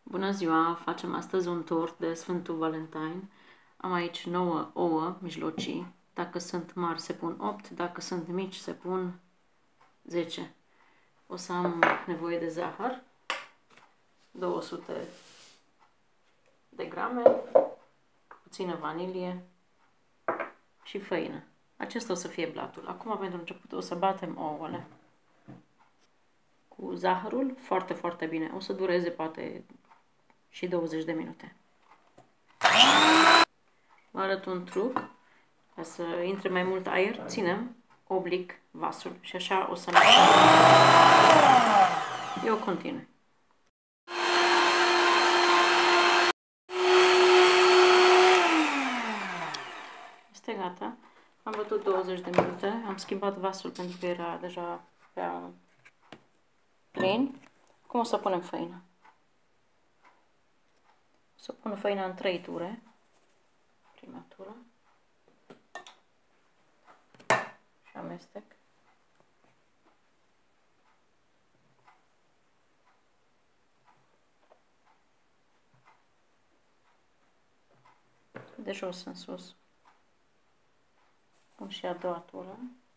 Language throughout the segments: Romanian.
Bună ziua! Facem astăzi un tort de Sfântul Valentin. Am aici 9 ouă mijlocii. Dacă sunt mari se pun 8, dacă sunt mici se pun 10. O să am nevoie de zahăr, 200 de grame, puțină vanilie și făină. Acesta o să fie blatul. Acum, pentru început, o să batem ouăle cu zahărul foarte, foarte bine. O să dureze poate și 20 de minute. Vă arăt un truc. Ca să intre mai mult aer, ținem oblic vasul și așa o să mixăm. Eu continui. Este gata. Am bătut 20 de minute. Am schimbat vasul pentru că era deja prea plin. Acum o să punem făină. O să pun făina în 3 ture. Prima tură. Și amestec. De jos în sus. Pun și a doua tură.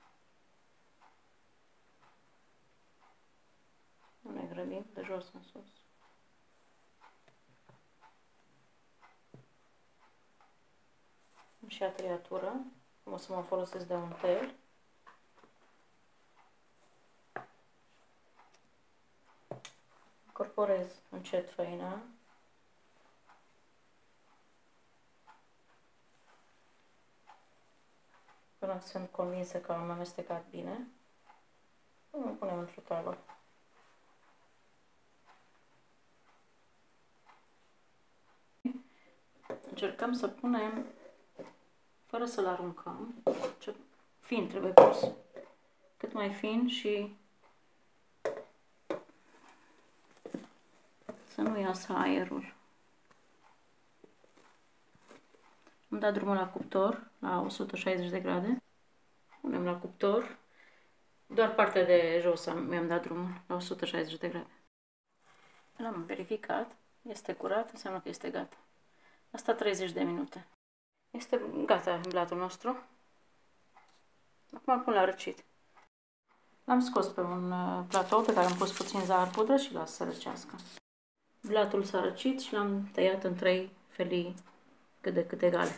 Nu ne grăbim, de jos în sus. Și a treia tură. O să mă folosesc de un tel. Incorporez încet făina. Până sunt convinsă că am amestecat bine. O punem într-o tavă. Încercăm să punem fără să-l aruncăm. Ce fin trebuie pus. Cât mai fin și să nu iasă aerul. Am dat drumul la cuptor la 160 de grade. Punem la cuptor. Doar partea de jos mi-am dat drumul la 160 de grade. L-am verificat. Este curat, înseamnă că este gata. Asta 30 de minute. Este gata blatul nostru. Acum îl pun la răcit. L-am scos pe un platou pe care am pus puțin zahăr pudră și las să răcească. Blatul s-a răcit și l-am tăiat în 3 felii cât de cât egale.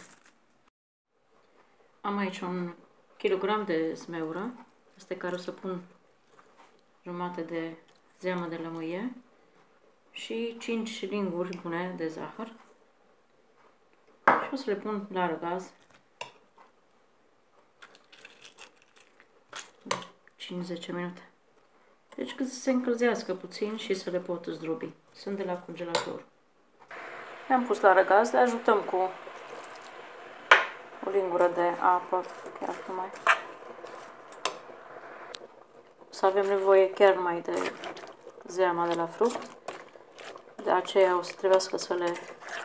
Am aici un kilogram de smeură, peste care o să pun jumătate de zeamă de lămâie și 5 linguri bune de zahăr. Și o să le pun la răgaz 5-10 minute. Deci cât să se încălzească puțin și să le pot zdrobi. Sunt de la congelator. Le-am pus la răgaz, le ajutăm cu o lingură de apă, chiar numai. O să avem nevoie chiar numai de zeama de la fruct. De aceea o să trebuiască să le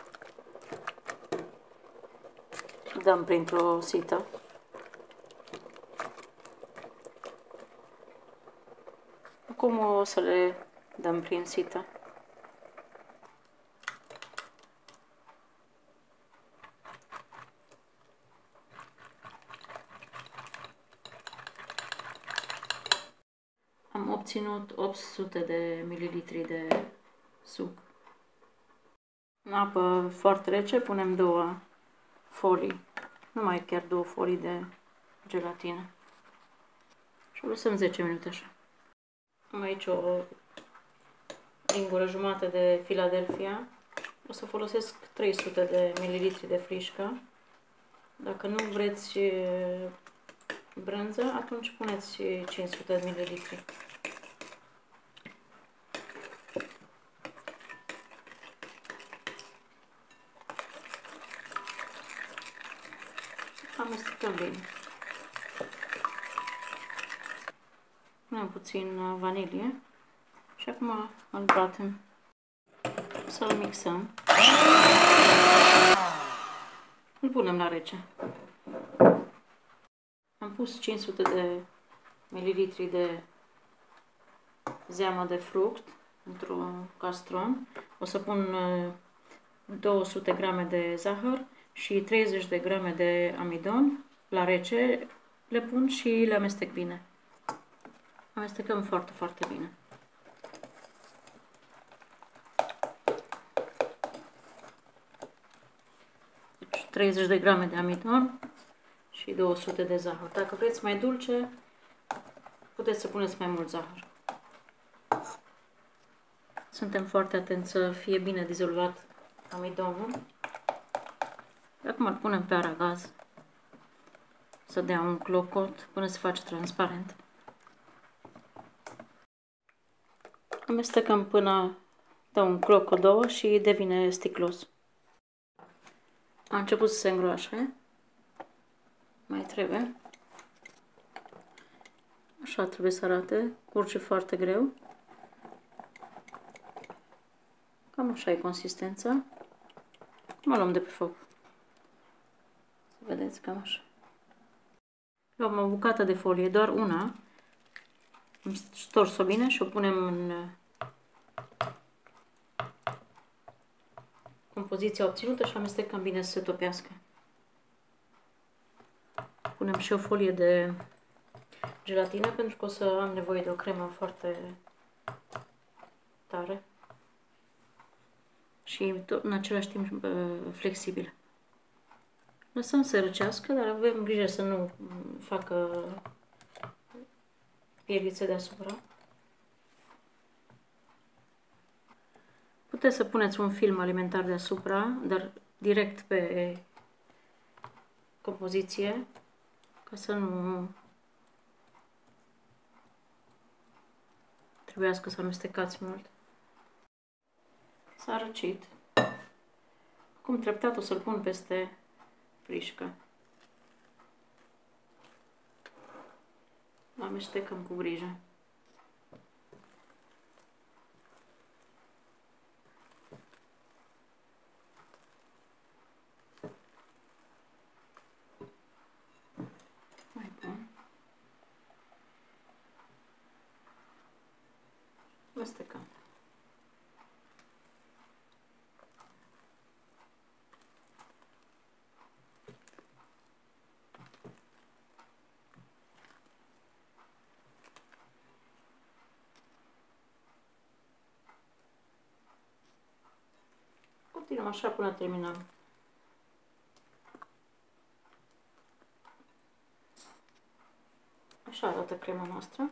dăm printr-o sită. Acum o să le dăm prin sită. Am obținut 800 de mililitri de suc. În apă foarte rece punem 2 folii, numai chiar 2 folii de gelatină. Și o lăsăm 10 minute așa. Am aici o lingură jumătate de Philadelphia. O să folosesc 300 de mililitri de frișcă. Dacă nu vreți brânză, atunci puneți 500 de mililitri. Amestecăm bine. Punem puțin vanilie și acum îl batem. Să-l mixăm. Îl punem la rece. Am pus 500 de mililitri de zeamă de fruct într-un castron. O să pun 200 grame de zahăr și 30 de grame de amidon la rece. Le pun și le amestec bine. Amestecăm foarte, foarte bine. Deci 30 de grame de amidon și 200 de zahăr. Dacă vreți mai dulce, puteți să puneți mai mult zahăr. Suntem foarte atenți să fie bine dizolvat amidonul. Acum îl punem pe aragaz să dea un clocot până se face transparent. Amestecăm până dă un clocot, două și devine sticlos. A început să se îngroașe. Mai trebuie. Așa trebuie să arate. Curge foarte greu. Cam așa e consistența. Mă luăm de pe foc. Să vedeți, cam așa. Luăm o bucată de folie, doar una. Am stors-o bine și o punem în compoziția obținută și amestecăm bine să se topească. Punem și o folie de gelatină pentru că o să am nevoie de o cremă foarte tare și în același timp flexibilă. Lăsăm să răcească, dar avem grijă să nu facă pielițe deasupra. Puteți să puneți un film alimentar deasupra, dar direct pe compoziție, ca să nu trebuiască să amestecați mult. S-a răcit. Acum treptat o să-l pun peste frișcă. Amestecăm cu grijă. Mai bun. Amestecăm. Continuăm așa până terminăm. Așa arată crema noastră.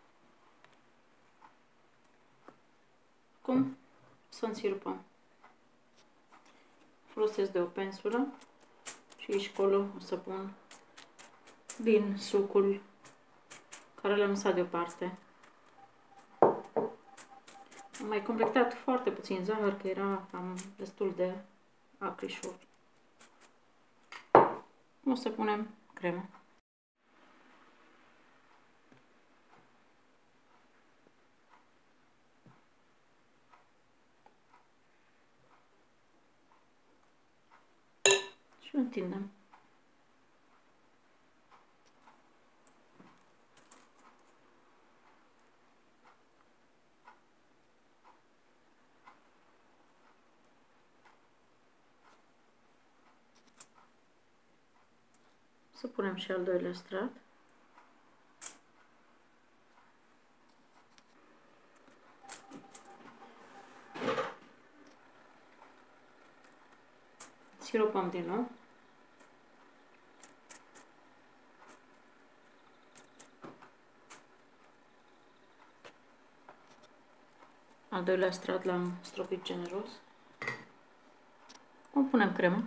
Acum să însirupăm. Folosesc de o pensulă și aici colo o să pun din sucul care l-am lăsat deoparte. Am mai completat foarte puțin zahăr, că era cam destul de acrișor. O să punem cremă. Și întindem. Să punem și al doilea strat. Siropăm din nou. Al doilea strat l-am stropit generos. Acum punem cremă.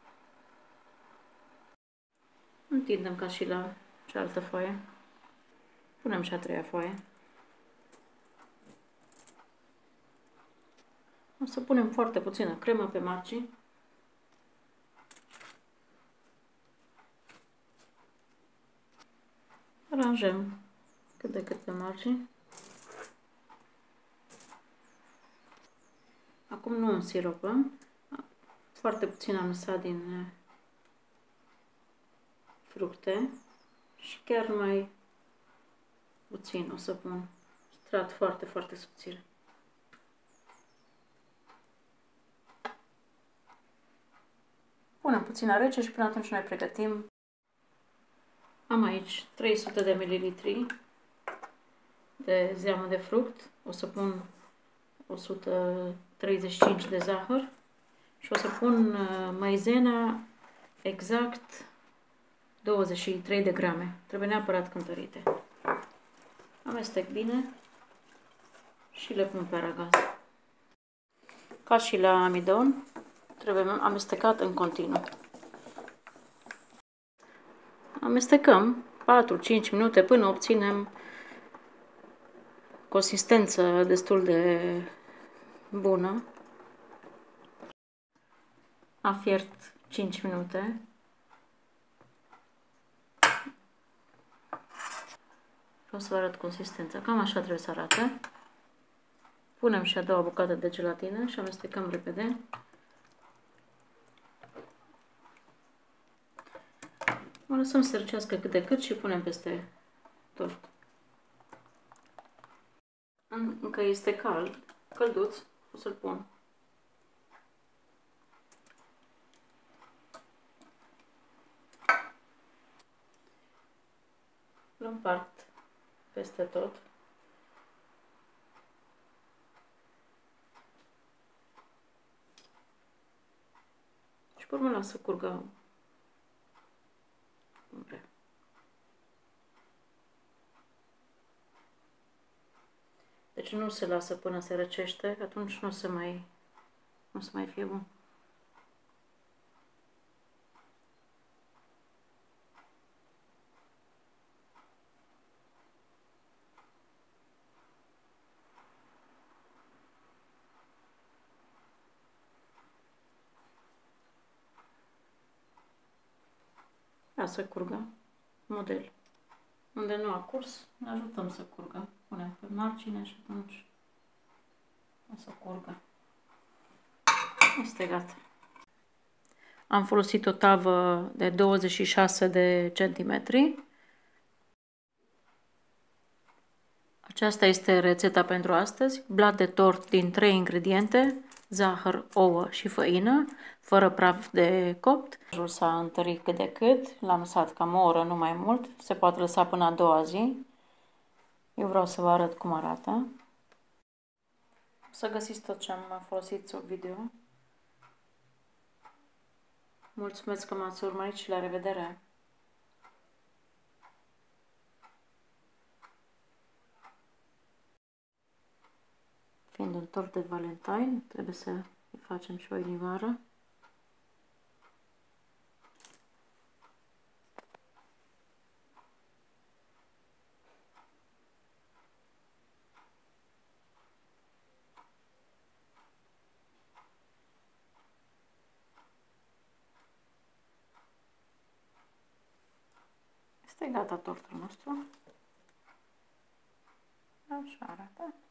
Întindem ca și la cealaltă foaie. Punem și a treia foaie. O să punem foarte puțină cremă pe margini. Aranjăm cât de cât pe margini. Acum nu însiropăm. Foarte puțin am lăsat din fructe și chiar mai puțin o să pun strat foarte, foarte subțire. Punem puțin la rece și până atunci noi pregătim. Am aici 300 de ml de zeamă de fruct. O să pun 135 de zahăr și o să pun maizena exact 23 de grame. Trebuie neapărat cântărite. Amestec bine și le pun pe aragaz. Ca și la amidon, trebuie amestecat în continuu. Amestecăm 4-5 minute până obținem consistență destul de bună. A fiert 5 minute. O să vă arăt consistența. Cam așa trebuie să arate. Punem și a doua bucată de gelatină și amestecăm repede. O lăsăm să răcească cât de cât și punem peste tort. Încă este cald, călduț, o să-l pun. Îl împart peste tot. Și pe urmă las să curgă cum vrea. Deci nu se lasă până se răcește, că atunci nu se mai fie bun. Lasă curgă, model. Unde nu a curs, ne ajutăm să curgă. Punem pe margine și atunci o să curgă. Este gata. Am folosit o tavă de 26 de centimetri. Aceasta este rețeta pentru astăzi. Blat de tort din 3 ingrediente, zahăr, ouă și făină, fără praf de copt. S-a întărit cât de cât, l-am lăsat cam o oră, nu mai mult. Se poate lăsa până a doua zi. Eu vreau să vă arăt cum arată. O să găsiți tot ce am folosit sub video. Mulțumesc că m-ați urmărit și la revedere! Fiind un tort de Valentine, trebuie să îi facem și o inimioară. Este gata tortul nostru. Așa arată.